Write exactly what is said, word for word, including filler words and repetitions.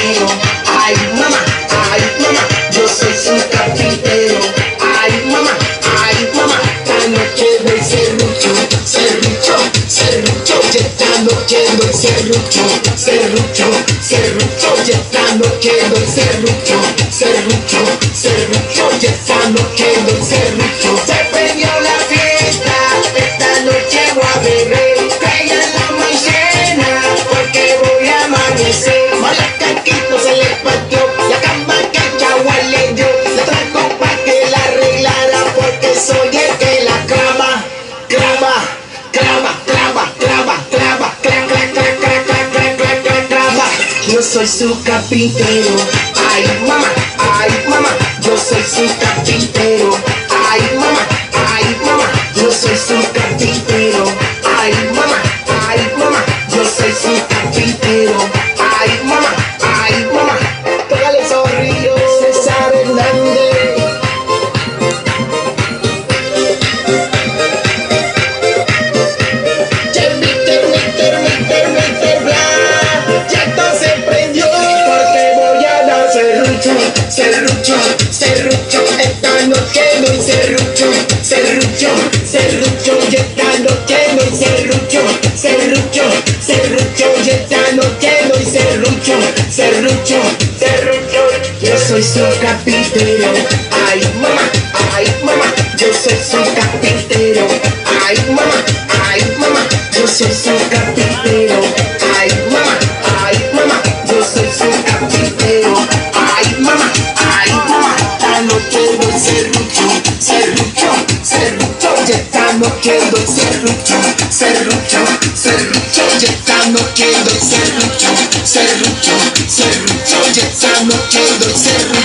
carpintero. Ay, mamá, ay, mamá, yo soy su carpintero. Ay, mamá, ay, mamá, esta noche voy serrucho, serrucho, serrucho, y esta noche voy serrucho, serrucho, serrucho, y esta noche voy serrucho, serrucho, serrucho, y esta noche voy serrucho. Se prendió la fiesta, esta noche voy a beber, traigan la maicena, porque voy a amanecer. Mala caquito se le partió, la cama que el chagual le dio, la trajo pa' que la arreglara, porque soy el que la clava, clava, clava, clava, clava, clava, clava, clava, clava, clava, clava, clava. Yo soy su carpintero. Ay, mamá, ay, mamá, yo soy su carpintero. Ay, mamá, ay, mamá, yo soy su carpintero. Ay, mamá, ay, mamá, yo soy su carpintero. Ay, mamá, ay, mamá, tócale zorrillo, César Hernández. Ya Mister, Mister, Mister, Mister Bla, ya esto se prendió, porque voy a dar serrucho, serrucho, serrucho, esta noche doy serrucho, serrucho, serrucho, y esta noche doy serrucho, serrucho, serrucho, y esta noche doy serrucho, serrucho, serrucho. Yo soy su carpintero. Ay, mamá, ay, mamá, yo soy su carpintero. Ay, mamá, ay, mamá, yo soy su carpintero. Ay, mamá, ay, mamá, yo soy su carpintero. Ay, mamá, ay, mamá, esta noche doy serrucho, serrucho, serrucho, y esta noche doy serrucho, serrucho, serrucho, y esta noche doy serrucho, serrucho, serrucho, y esta noche doy serrucho.